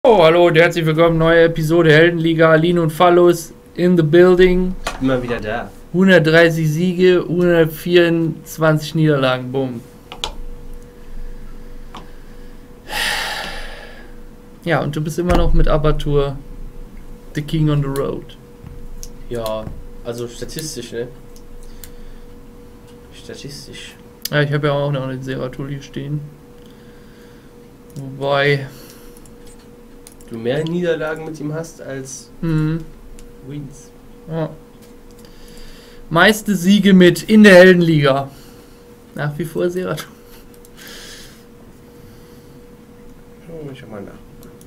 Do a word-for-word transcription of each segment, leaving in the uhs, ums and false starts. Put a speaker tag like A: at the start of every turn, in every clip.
A: Oh, hallo und herzlich willkommen, neue Episode Heldenliga, Aline und Phallus in the building.
B: Immer wieder da.
A: hundertdreißig Siege, hundertvierundzwanzig Niederlagen, bumm. Ja, und du bist immer noch mit Abatur, the king on the road.
B: Ja, also statistisch, ne? Statistisch.
A: Ja, ich habe ja auch noch den Seratuli stehen. Wobei...
B: Du mehr Niederlagen mit ihm hast als
A: Mhm.
B: Wins.
A: Ja. Meiste Siege mit in der Heldenliga. Nach wie vor Seratuli.
B: Oh, ich schau mal nach.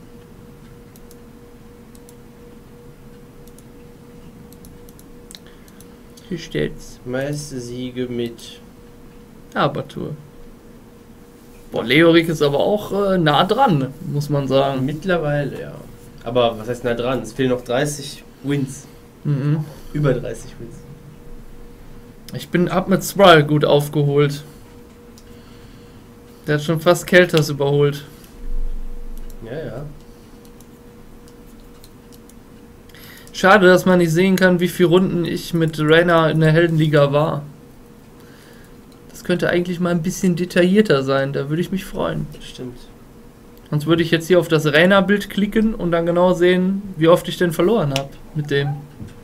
A: Hier steht's.
B: Meiste Siege mit.
A: Abatur. Boah, Leorik ist aber auch äh, nah dran, muss man sagen.
B: Mittlerweile, ja. Aber was heißt nah dran? Es fehlen noch dreißig Wins.
A: Mhm.
B: Über dreißig Wins.
A: Ich bin ab mit Sprawl gut aufgeholt. Der hat schon fast Kelters überholt.
B: Ja, ja.
A: Schade, dass man nicht sehen kann, wie viele Runden ich mit Rainer in der Heldenliga war. Das könnte eigentlich mal ein bisschen detaillierter sein, da würde ich mich freuen.
B: Stimmt.
A: Sonst würde ich jetzt hier auf das Rainer-Bild klicken und dann genau sehen, wie oft ich denn verloren habe mit dem.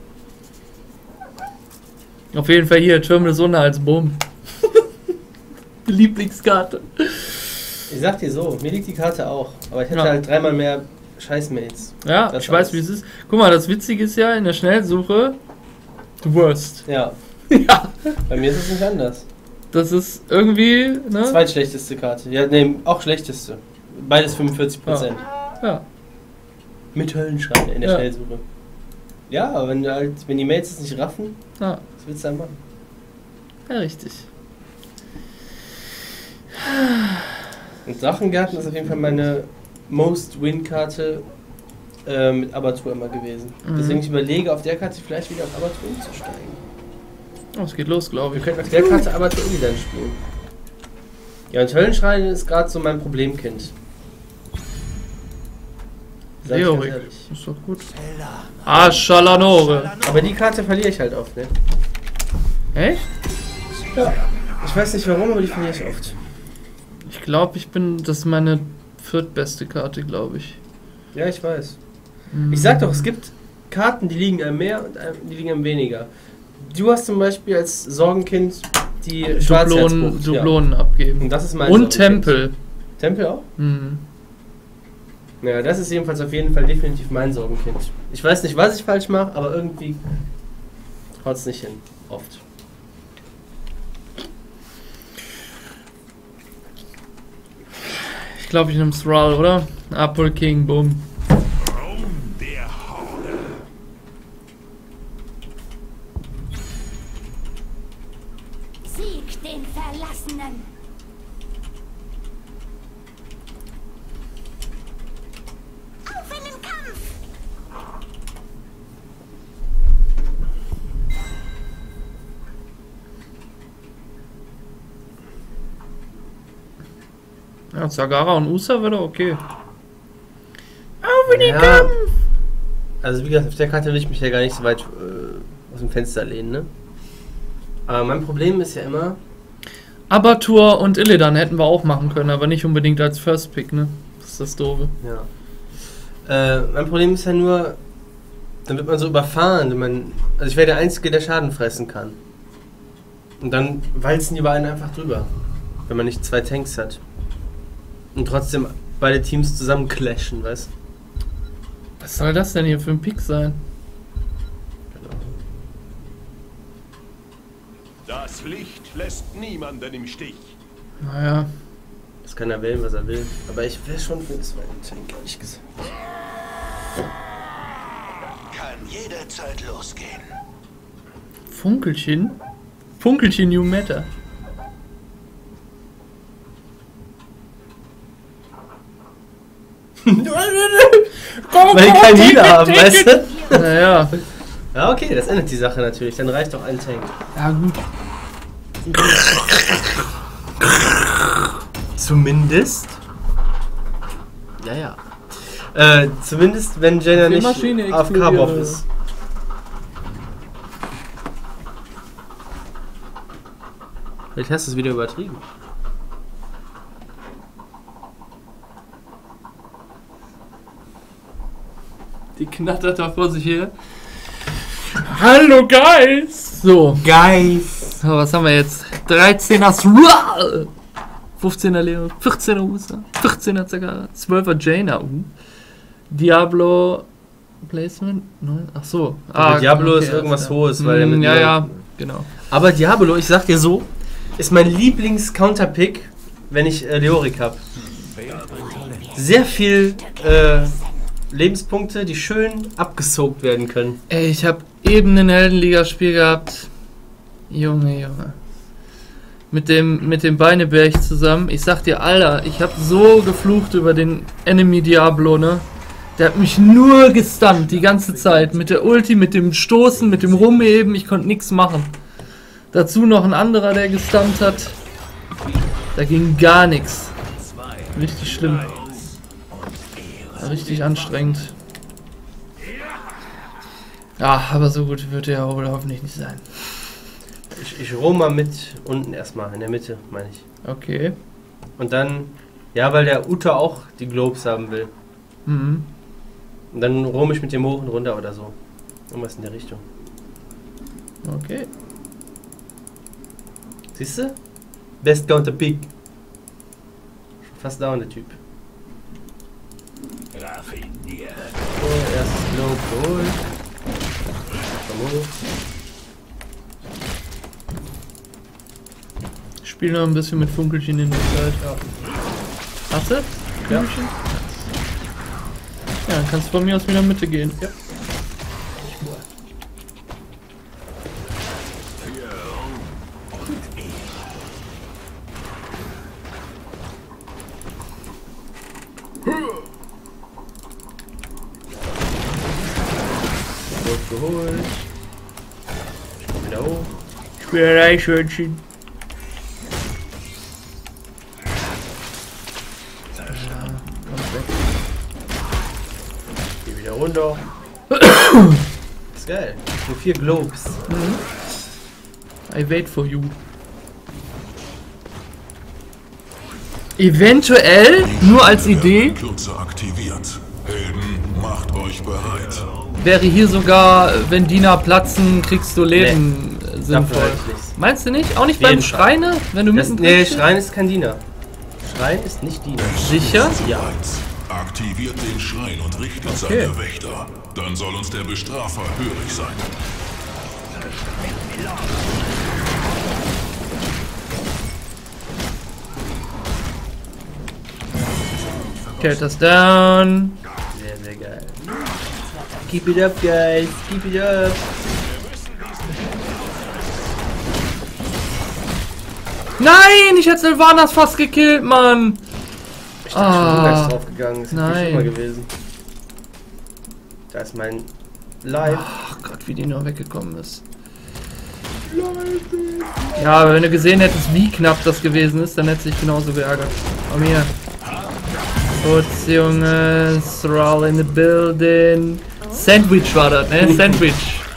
A: Auf jeden Fall hier, Terminal Sonne als Bumm. Lieblingskarte.
B: Ich sag dir so, mir liegt die Karte auch. Aber ich hätte
A: Ja.
B: halt dreimal mehr Scheißmates.
A: Ja,
B: Das
A: ich weiß,
B: alles.
A: wie es ist. Guck mal, das Witzige ist ja, in der Schnellsuche, the worst.
B: Ja,
A: Ja,
B: bei mir ist es nicht anders.
A: das ist irgendwie, ne?
B: Zweitschlechteste Karte. Ja, nee, auch schlechteste. Beides fünfundvierzig Prozent.
A: Ja,
B: Mit Höllenschreine in der
A: Ja.
B: Schnellsuche. Ja, aber wenn, du halt, wenn die Mates es nicht raffen,
A: ja,
B: was willst du dann machen?
A: ja, richtig.
B: Und Drachengarten ist auf jeden Fall meine Most-Win-Karte äh, mit Abatur immer gewesen.
A: Mhm.
B: Deswegen ich überlege, auf der Karte vielleicht wieder auf Abatur umzusteigen.
A: Oh, es geht los, glaube
B: Wir
A: ich.
B: könnten auf der Karte Abatur wieder spielen. Ja, und Höllenschreine ist gerade so mein Problemkind. Sag ich ganz
A: Leorik,
B: ehrlich.
A: ist doch gut. Ah, Schalanore.
B: Aber die Karte verliere ich halt oft, ne?
A: Echt?
B: Ja. Ich weiß nicht warum, aber die verliere ich oft.
A: Ich glaube, ich bin, das ist meine viertbeste Karte, glaube ich.
B: Ja, ich weiß.
A: Mhm.
B: Ich sag doch, es gibt Karten, die liegen einem mehr und einem- die liegen einem weniger. Du hast zum Beispiel als Sorgenkind die
A: Dublonen,
B: Schwarzherzbucht.
A: Dublonen
B: Ja.
A: abgeben.
B: Und das ist mein
A: Und
B: Sorgenkind.
A: Tempel.
B: Tempel auch?
A: Mhm.
B: Ja, das ist jedenfalls auf jeden Fall definitiv mein Sorgenkind. Ich weiß nicht, was ich falsch mache, aber irgendwie haut es nicht hin. Oft.
A: Ich glaube, ich nehme Thrall, oder? Apple King, boom.
C: Sieg den Verlassenen! Auf in den Kampf!
A: Ja, Zagara und Usa wäre doch okay. Auf in den
B: Ja.
A: Kampf!
B: Also wie gesagt, auf der Karte will ich mich ja gar nicht so weit äh, aus dem Fenster lehnen, ne? Aber mein Problem ist ja immer,
A: Abatur und Illidan hätten wir auch machen können, aber nicht unbedingt als First Pick, ne? Das ist das Doofe.
B: ja. Äh, mein Problem ist ja nur, dann wird man so überfahren, wenn man, also ich wäre der Einzige, der Schaden fressen kann. Und dann walzen die beiden einfach drüber, wenn man nicht zwei Tanks hat. Und trotzdem beide Teams zusammen clashen, weißt du?
A: Was soll das denn hier für ein Pick sein?
D: Das Licht lässt niemanden im Stich.
A: Naja,
B: Das kann er wählen, was er will. Aber ich wäre schon für den zweiten Tank, ehrlich gesagt.
D: Kann jederzeit losgehen.
A: Funkelchen? Funkelchen New Matter.
B: Weil die keinen Healer haben, weißt du?
A: Naja,
B: Ja, okay, das ändert die Sache natürlich. Dann reicht doch ein Tank.
A: ja gut.
B: Zumindest. Ja, ja. Äh, zumindest wenn Jaina
A: Die
B: nicht
A: Maschine
B: auf
A: explodiert.
B: K-Bob ist. Vielleicht hast du es wieder übertrieben.
A: Die knattert da vor sich her. Hallo Guys! So,
B: Guys!
A: so, was haben wir jetzt? dreizehner Swirl! fünfzehner Leon, vierzehner Usa, vierzehner Zagara, zwölfer Jaina. Uh. Diablo Placement? neun. Ach so.
B: Aber Diablo ist irgendwas
A: ja.
B: Hohes, weil er
A: Mm,
B: mit
A: ja,
B: neun-
A: ja, genau.
B: Aber Diablo, ich sag dir so, ist mein Lieblings-Counterpick, wenn ich äh, Leorik habe. Sehr viel äh, Lebenspunkte, die schön abgesaugt werden können.
A: Ey, ich habe eben ein Heldenliga-Spiel gehabt. Junge, Junge. Mit dem, mit dem Beineberg zusammen. Ich sag dir, Alter, ich habe so geflucht über den Enemy Diablo, ne? Der hat mich nur gestunt die ganze Zeit. Mit der Ulti, mit dem Stoßen, mit dem Rumheben. Ich konnte nichts machen. Dazu noch ein anderer, der gestunt hat. Da ging gar nichts. Richtig schlimm. Richtig anstrengend. Ja, aber so gut wird er wohl hoffentlich nicht sein.
B: Ich, ich roh mal mit unten erstmal, in der Mitte, meine ich.
A: Okay.
B: Und dann, ja, weil der Uta auch die Globes haben will.
A: Mhm.
B: Und dann rohm ich mit dem hoch und runter oder so. Irgendwas in der Richtung.
A: Okay.
B: Siehst du? Best Counter Pick. Fast down, der Typ.
D: Raffiniert.
B: So, erstes Globe geholt. Komm hoch.
A: Spiel noch ein bisschen mit Funkelchen in der Zeit.
B: Ja.
A: Hast du?
B: Ja.
A: Funkelchen? Ja, dann kannst du von mir aus wieder in die Mitte gehen.
B: Ja. Gut geholt. Ich komm wieder hoch.
A: Spielerei-Schönchen.
B: Geh wieder runter. Ist geil. Nur vier Globes.
A: I wait for you. Eventuell, nur als Idee,
E: Kürze aktiviert. Helden, macht euch bereit.
A: wäre hier sogar, wenn Diener platzen, kriegst du Leben äh,
B: Davon
A: sinnvoll.
B: halte ich nichts.
A: Meinst du nicht? Auch nicht
B: Auf jeden
A: beim Schreine? Wenn du
B: Das,
A: mitten
B: nee,
A: stehst?
B: Schrein ist kein Diener. Schrein ist nicht Diener.
A: Sicher?
B: Ja.
E: Bereit. Aktiviert den Schrein und richtet
A: Okay.
E: seine Wächter. Dann soll uns der Bestrafer hörig sein.
A: Okay, das down.
B: Sehr, sehr geil. Keep it up, guys. Keep it up.
A: Nein, ich hätte Sylvanas fast gekillt, Mann.
B: Ich dachte
A: Ah.
B: schon, da ist draufgegangen. Das ist
A: Nein.
B: viel schlimmer gewesen. Da ist mein Live.
A: Ach Gott, wie die nur weggekommen ist. Ja, aber wenn du gesehen hättest, wie knapp das gewesen ist, dann hätte sich genauso geärgert. Komm hier. Putz, Junge. Thrall in the building. Sandwich war das, ne? Sandwich.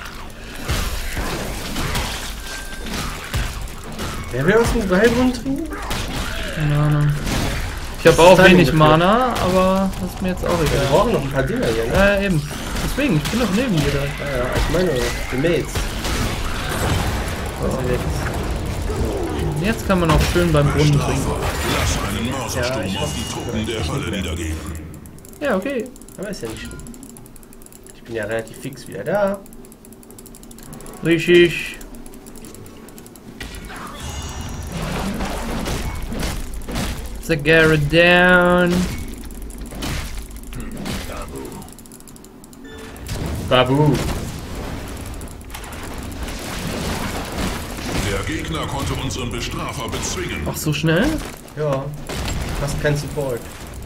B: Wer will aus dem Heilbrunnen trinken?
A: Keine Ahnung. Ich habe auch
B: Timing
A: wenig
B: dafür.
A: Mana, aber das ist mir jetzt auch
B: Wir
A: egal.
B: brauchen noch ein paar Dinger hier. Ne?
A: Ja, eben. Deswegen, ich bin doch neben dir da.
B: Ja, ja, ich meine, die Mates. Was ist jetzt?
A: Jetzt kann man auch schön beim Brunnen trinken.
E: Bestrafer, lass einen Mörsersturm
B: Ja, ich
E: auf die Truppen der Hölle niedergehen.
A: Ja, okay.
B: Aber ist ja nicht schlimm. Ich bin ja relativ fix wieder da.
A: Richtig. Zagara down.
B: Babu.
E: Der Gegner konnte unseren Bestrafer bezwingen.
A: Ach, so schnell?
B: Ja. Fast kein Support.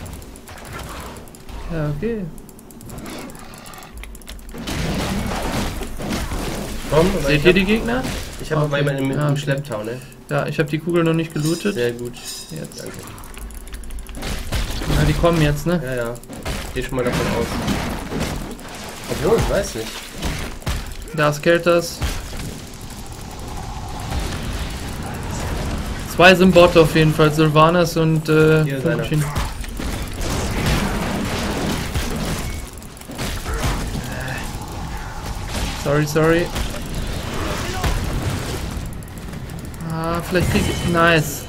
A: Ja, okay.
B: Komm, aber
A: Seht
B: ich
A: ihr
B: hab,
A: die Gegner?
B: ich habe
A: Okay.
B: aber jemanden im,
A: Ah,
B: im
A: okay.
B: Schlepptau, ne?
A: Ja, ich habe die Kugel noch nicht gelootet.
B: Sehr gut.
A: Jetzt.
B: Danke.
A: Ja, die kommen jetzt, ne?
B: Ja, ja. Geh schon mal davon aus. Obwohl, ich weiß nicht.
A: Da ist Kelters. Zwei sind Bot auf jeden Fall, Sylvanas und äh,
B: Hier ist einer.
A: Fünfchen. Sorry, sorry. Ah, vielleicht krieg ich... Nice.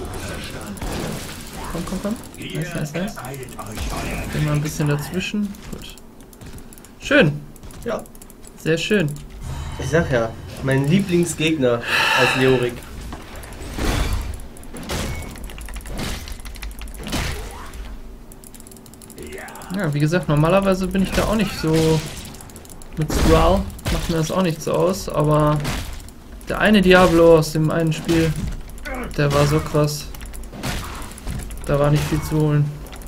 A: Komm, komm, komm. Nice, nice, nice. Gehen wir ein bisschen dazwischen. Gut. Schön.
B: Ja.
A: Sehr schön.
B: Ich sag ja, mein Lieblingsgegner als Leorik.
A: Ja, wie gesagt, normalerweise bin ich da auch nicht so... Mit Skrull macht mir das auch nichts aus, aber... Der eine Diablo aus dem einen Spiel, der war so krass. Da war nicht viel zu holen.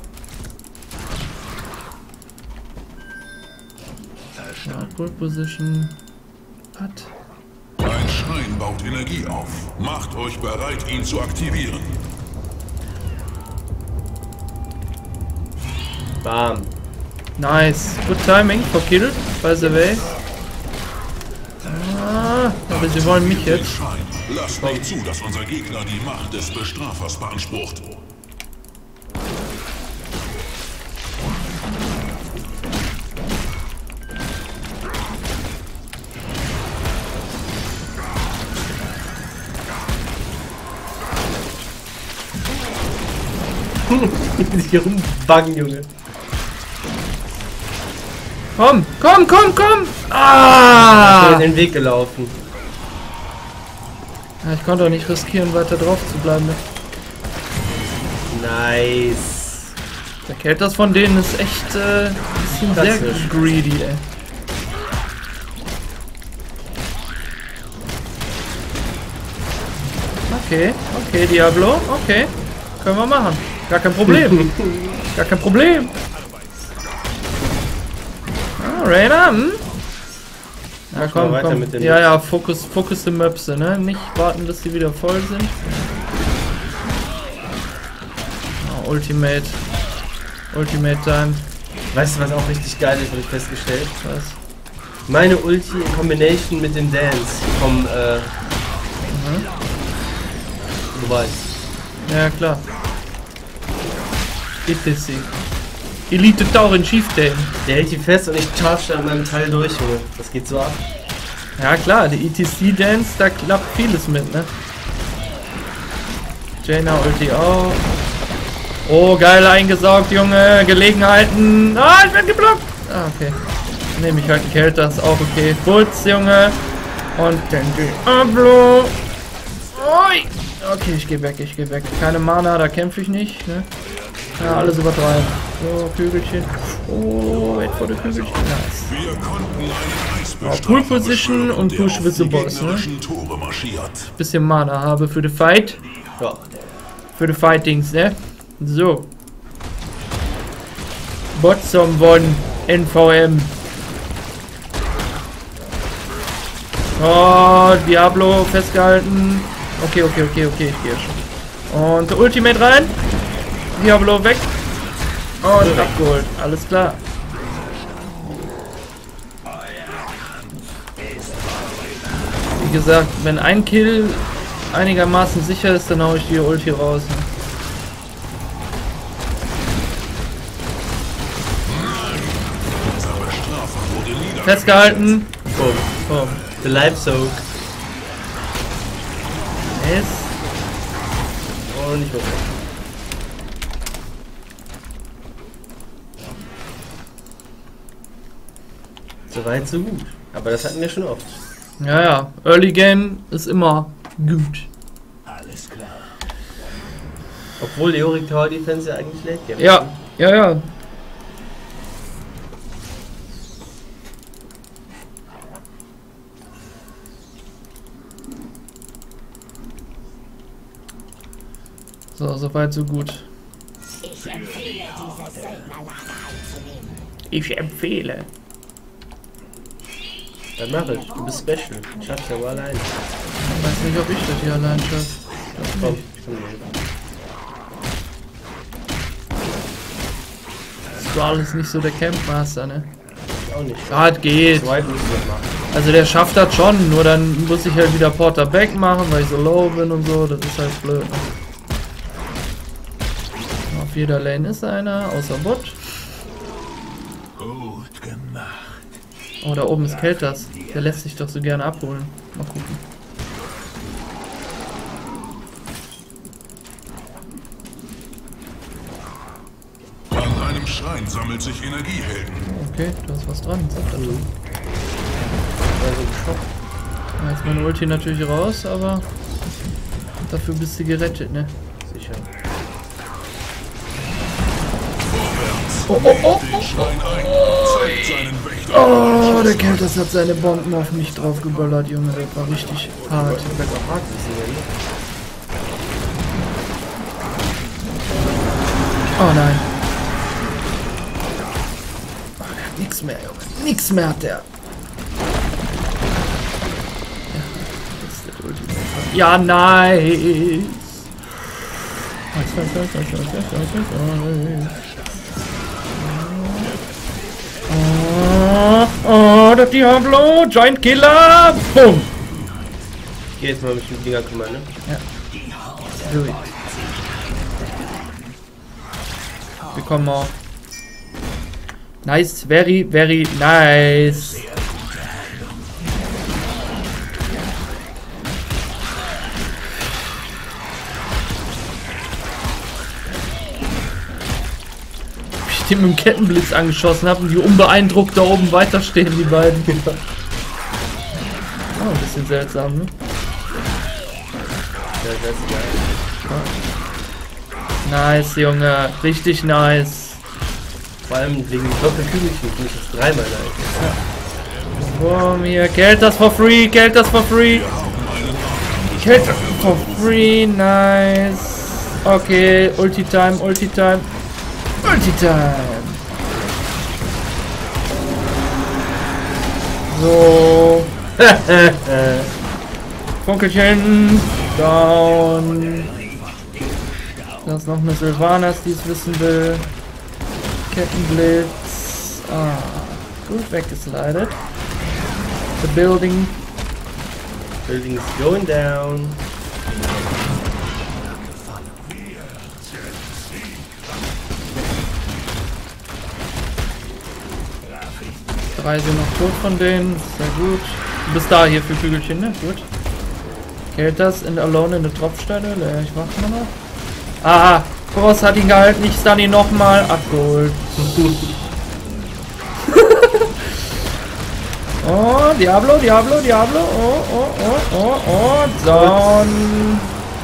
A: Ja, Pole Position. Was?
E: Ein Schrein baut Energie auf. Macht euch bereit, ihn zu aktivieren.
B: Bam.
A: Nice. Good timing for kill, by the way. Ah, aber sie wollen mich jetzt.
E: Schrein. Lasst nicht zu, dass unser Gegner die Macht des Bestrafers beansprucht.
B: Hier rumbuggen, Junge.
A: Komm, komm, komm, komm!
B: Ich bin
A: Ah!
B: in den Weg gelaufen.
A: Ja, ich konnte auch nicht riskieren, weiter drauf zu bleiben. Ne?
B: Nice.
A: Der Kelters von denen ist echt äh, ein bisschen sehr
B: Klassisch.
A: greedy, ey. Okay, okay, Diablo, okay. Können wir machen. Gar kein Problem. Gar kein Problem. Ah, Rainer, hm? Ja,
B: Mach mal
A: komm,
B: weiter
A: komm.
B: mit den
A: Ja,
B: Möpse.
A: ja, Fokus, Fokus die Möpse, ne? Nicht warten, bis sie wieder voll sind. Oh, Ultimate. Ultimate Time.
B: Weißt du, was auch richtig geil ist, habe ich festgestellt?
A: Was?
B: Meine Ulti in Combination mit dem Dance vom, äh...
A: Mhm.
B: Du weißt.
A: Ja, klar. Bitte sie. Elite Tauren Chieftain.
B: Der hält die fest und ich charge da an meinem Teil durch, Junge. Das geht so ab.
A: Ja klar, die E T C-Dance, da klappt vieles mit, ne? Jaina Ulti auch. Oh, geil eingesaugt, Junge. Gelegenheiten. Ah, ich werd geblockt. Ah, okay. Nehme ich halt einen Kelter, ist auch okay. Putz, Junge. Und dann Diablo. Oi. Okay, ich geh weg, ich geh weg. Keine Mana, da kämpfe ich nicht, ne? Ja, alles übertreiben. So, Kügelchen. Oh, wait for the Kügelchen. Nice.
E: Wir konnten einen
A: Oh,
E: Eisbestrafer
A: Pool Position
E: beschwören,
A: und
E: der
A: Push
E: auf
A: with the
E: die
A: Boss, ne?
E: gegnerischen Tore marschiert.
A: Bisschen Mana habe für the Fight.
B: Ja.
A: Für die Fightings, ne? So. Botsom One N V M. Oh, Diablo festgehalten. Okay, okay, okay, okay, ich gehe schon. Und Ultimate rein. Diablo weg. Und abgeholt. Alles klar. Wie gesagt, wenn ein Kill einigermaßen sicher ist, dann hau ich die Ulti raus. Ne?
E: Unser Bestrafer wurde niedergeschlagen.
A: Festgehalten.
B: Boom.
A: Oh.
B: The Life Soak.
A: Yes.
B: Oh, nicht wirklich. So weit, so gut. Aber das hatten wir schon oft.
A: Ja, ja. Early Game ist immer gut.
D: Alles klar.
B: Obwohl Leorik Tower Defense ja eigentlich Late Game
A: Ja, ja, ja. So, soweit, so gut.
C: Ich empfehle, diese Söldnerlager einzunehmen.
A: Ich empfehle.
B: Dann mach ich. Du bist special. Ich schaff's aber allein.
A: Ich weiß nicht, ob ich das hier allein schaffe.
B: Komm, ich komm dir.
A: Thrall ist nicht so der Campmaster, ne?
B: Auch nicht.
A: Ja, es geht.
B: Zweit muss ich das machen.
A: Also der schafft das schon, nur dann muss ich halt wieder Porter Back machen, weil ich so low bin und so, das ist halt blöd. Ne? Auf jeder Lane ist einer, außer Bot.
E: Gut gemacht.
A: Oh, da oben ist Keltas. Der lässt sich doch so gerne abholen. Mal gucken.
E: An einem Schrein sammelt sich Energiehelden.
A: Okay, da ist was dran. Sag das doch.
B: Also geschockt.
A: Ja, jetzt meine Ulti natürlich raus, aber dafür bist du gerettet, ne?
B: Sicher.
A: Oh, oh, oh!
E: Den Schrein ein. Zeigt seinen Wächter.
A: Oh, der Keltas hat seine Bomben auf mich drauf geböllert, Junge. Das war richtig hart.
B: Ich werde auch hart gesehen.
A: Oh nein. Oh, der hat nix mehr, Junge. Nix mehr hat der. Ja, nice. Nice, nice, nice, nice, nice, nice, nice. Oh, oh, der Diablo, Giant Killer, boom.
B: Ich geh jetzt mal mit dem Dinger kümmern, ne?
A: Ja. Do it. Wir kommen auch. Nice, very, very nice. Ich den mit dem Kettenblitz angeschossen habe und die unbeeindruckt da oben weiterstehen, die beiden. Oh, ein bisschen seltsam, ne?
B: Ja, das ist geil.
A: Nice, Junge. Richtig nice.
B: Vor allem wegen Doppelkügelchen finde ich das dreimal nice.
A: Boom, hier. Geld das for free, Geld das for free. Geld das for free, nice. Okay, Ulti-Time, Ulti-Time. Ulti-Time. So. Funkelchen. Down. Da ist noch eine Sylvanas, die es wissen will. Kettenblitz. Ah, gut weggeslidet. The building.
B: Building's going down.
A: Drei sind noch tot von denen. Sehr gut. Du bist da hier für Kügelchen, ne? Gut. Keltas in Alone in der Tropfstelle. Ich mach nochmal. Ah, Boss hat ihn gehalten. Ich stun ihn nochmal. Ach gut. Oh, Diablo, Diablo, Diablo. Oh, oh, oh, oh, oh. Down.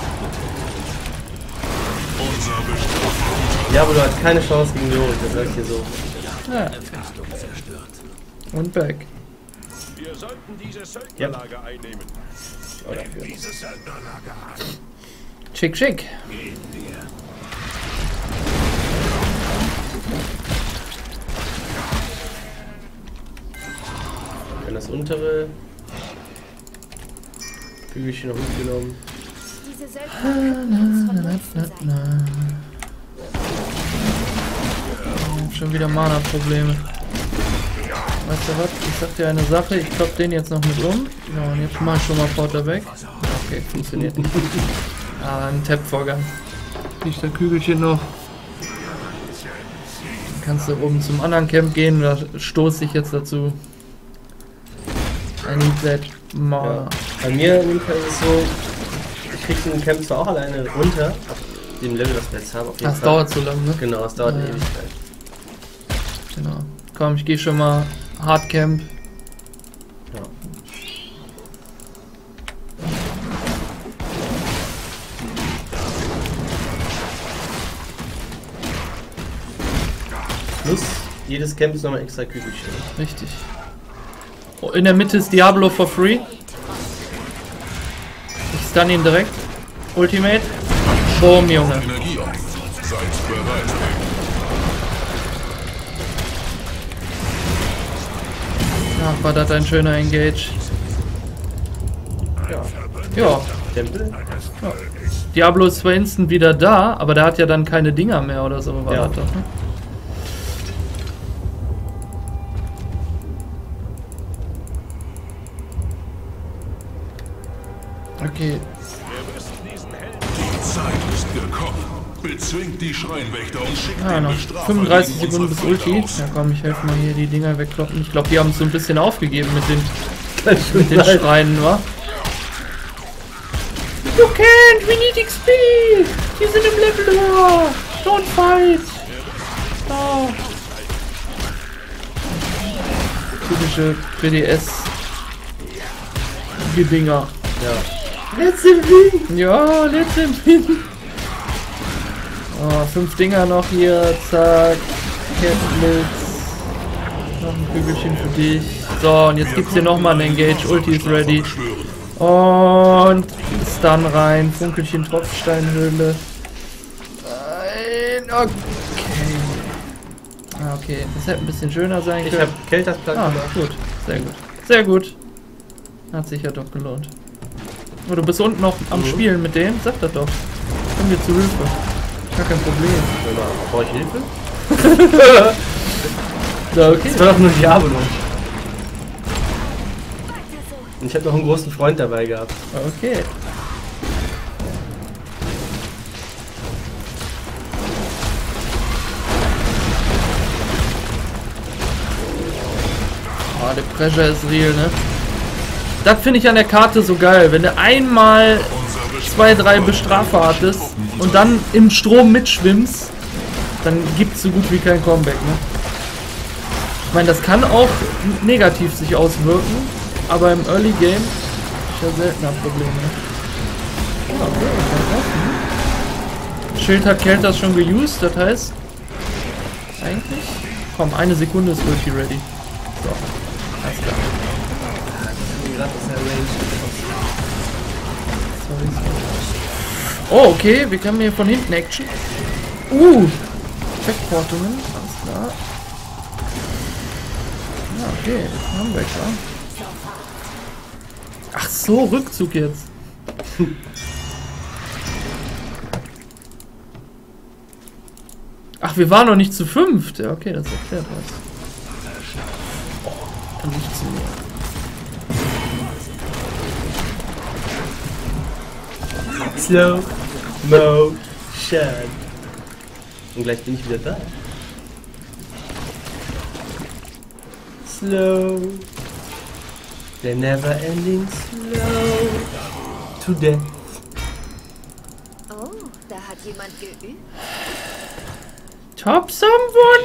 B: Ja, aber du hast keine Chance gegen Jorik, das sag ich dir so.
A: Ja. Und back.
D: Wir sollten diese Söldnerlager yep. einnehmen.
B: Oder
D: diese Söldnerlager an.
A: Schick, schick.
B: Wenn das untere Kügelchen noch mitgenommen.
C: Diese Söldner
A: Schon wieder Mana-Probleme. Weißt du was? Ich sag dir eine Sache, ich klopp den jetzt noch mit um. Ja, und jetzt mach ich schon mal Porter weg. Okay, funktioniert nicht. Ah, ein Tap-Vorgang. Liegt der Kügelchen noch. Dann kannst du oben zum anderen Camp gehen, da stoße ich jetzt dazu. I need that Mana.
B: Ja. Bei mir in dem Fall ist es so, ich krieg den Camp zwar auch alleine runter, ab dem Level, das wir jetzt haben. Auf jeden
A: Das
B: Fall.
A: dauert so lange, ne?
B: Genau, es dauert
A: Ja.
B: eine Ewigkeit.
A: Genau. Komm, ich gehe schon mal Hardcamp.
B: Ja. Plus, jedes Camp ist nochmal extra Kügelchen.
A: Richtig. Oh, in der Mitte ist Diablo for free. Ich stun ihn direkt. Ultimate. Boom, Junge.
E: Energie auf. Seid bereit.
A: Ach, war das ein schöner Engage.
B: Ja.
A: Ja.
B: Tempel?
A: Ja. Diablo ist zwar instant wieder da, aber der hat ja dann keine Dinger mehr oder so. War
B: Ja.
A: das doch, ne? Okay.
E: Die Zeit ist gekommen. Bezwingt die Schreinwächter und schickt
A: Ah,
E: den
A: noch
E: Bestrafer
A: fünfunddreißig
E: gegen
A: Sekunden
E: unser
A: bis
E: Volk
A: Ulti.
E: aus.
A: Ja komm, ich helfe mal hier die Dinger wegkloppen. Ich glaube, die haben es so ein bisschen aufgegeben mit den,
B: Kann schon
A: mit den
B: sein.
A: Schreinen, wa? You can't, we need X P! Die sind im Level höher! Don't fight! Oh. Typische B D S-Gedinger.
B: Ja. Let's win!
A: Ja, let's win! Oh, fünf Dinger noch hier, zack. Kettenblitz. Noch ein Kügelchen für dich. So, und jetzt gibt's hier nochmal einen Engage. Ulti ist ready. Und Stun rein. Funkelchen Tropfsteinhöhle. Nein, okay. Ah, okay. Das hätte ein bisschen schöner sein
B: Ich
A: können.
B: hab Keltersplatte
A: Ah,
B: gemacht.
A: gut. Sehr gut. Sehr gut. Hat sich ja doch gelohnt. Oh, du bist unten noch am
B: Mhm.
A: Spielen mit denen? Sag das doch. Komm mir zu Hilfe. Gar kein Problem.
B: Brauche ich Hilfe?
A: So, okay.
B: Das war doch nur Diablo. Und ich habe noch einen großen Freund dabei gehabt.
A: Okay. Oh, der Pressure ist real, ne? Das finde ich an der Karte so geil. Wenn du einmal zwei, drei Bestrafer hattest und dann im Strom mitschwimmst, dann gibt es so gut wie kein Comeback, ne? Ich meine, das kann auch negativ sich auswirken, aber im Early Game ist ja seltener Problem, ne? Ja, okay, das Schild hat Keltas schon geused, das heißt eigentlich... Komm, eine Sekunde ist Ulti ready. So, alles klar. Oh, okay, wir können hier von hinten Action. Uh! Checkportungen, alles klar. Ja, okay, haben wir klar. Ach so, Rückzug jetzt. Ach, wir waren noch nicht zu fünft. Ja, okay, das erklärt was. Oh, nicht zu mir.
B: Slow Motion. Und gleich bin ich wieder da. Slow. The never ending slow. To death.
C: Oh, da hat jemand geübt.
A: Top someone?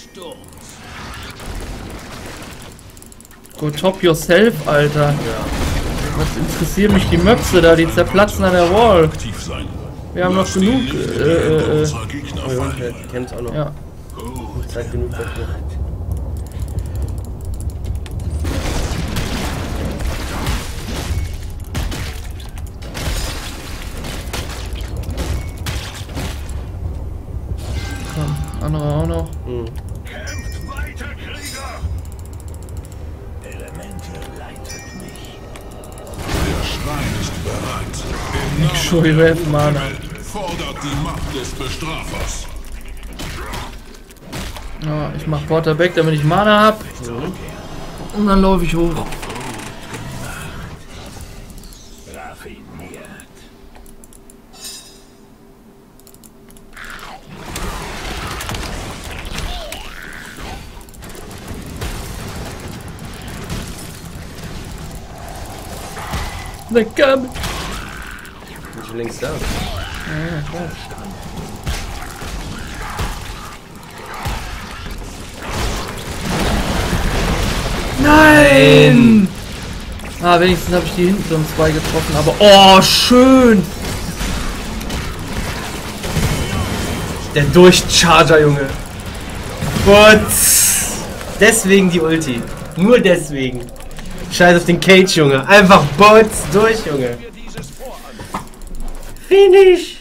A: Go top yourself, Alter. Was interessieren mich die Möpse da, die zerplatzen an der Wall.
E: Aktiv sein.
A: Wir haben noch
E: Lass die
A: genug.
E: nicht
A: Äh, äh, äh,
E: unserer Gegner
B: Oh, ja,
E: fallen.
B: die kennt's auch noch.
A: ja.
B: Zeit genug dafür.
A: Komm, andere auch noch.
B: Mhm.
D: Kämpft weiter, Krieger!
E: Der Schrein ist bereit. Im Namen
A: Show you have Mana.
E: fordert die Macht des Bestrafers.
A: Ja, ich mach Quarterback, damit ich Mana hab. Und dann laufe ich hoch. Na komm!
B: Bin schon längst da.
A: Ja, klar. Nein! Ah, wenigstens habe ich die hinteren zwei getroffen, aber oh, schön!
B: Der Durchcharger, Junge. Putz. Deswegen die Ulti. Nur deswegen. Scheiß auf den Cage, Junge. Einfach Butz durch, Junge. Finish.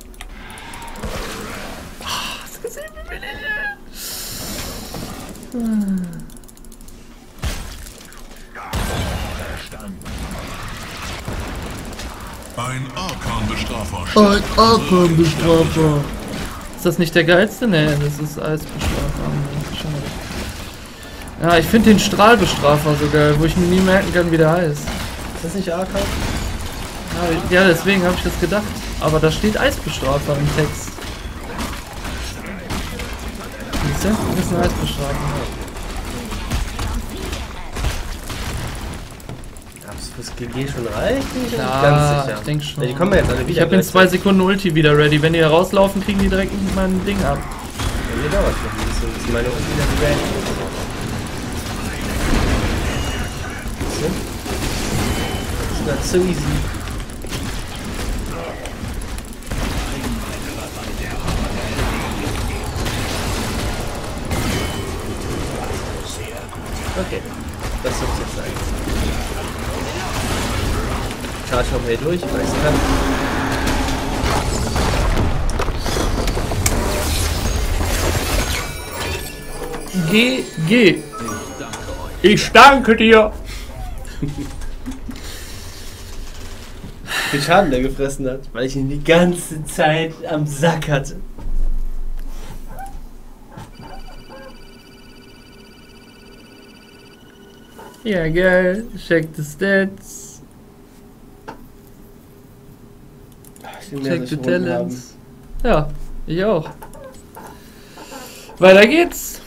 E: Ein Arkan-Bestrafer
A: Ein Arkan-Bestrafer. Ist das nicht der geilste? Ne, das ist Eisbestrafer. Schade. Ja, ich finde den Strahlbestrafer so geil, wo ich mir nie merken kann, wie der heißt.
B: Ist das nicht Arkan?
A: Ja, deswegen habe ich das gedacht. Aber da steht Eisbestrafer im Text. Siehst du? Wir müssen Eisbestrafen.
B: Das G G schon reicht? Ich bin
A: Klar,
B: ganz sicher.
A: ich denke schon.
B: Ja, die kommen ja jetzt alle wieder.
A: Ich habe in zwei Sekunden Ulti wieder ready. Wenn die herauslaufen, kriegen die direkt mein Ding ab.
B: Bei mir dauert es noch ein bisschen, bis meine Ulti wieder ready ist. Das ist not so easy. Okay, das wird jetzt sein. Charge noch mal hier durch, weil ich kann.
A: G G. Ich danke dir.
B: Wie viel Schaden der gefressen hat, weil ich ihn die ganze Zeit am Sack hatte.
A: Ja, geil. Check the stats. Check the talents. Ja, ich auch. Weiter geht's.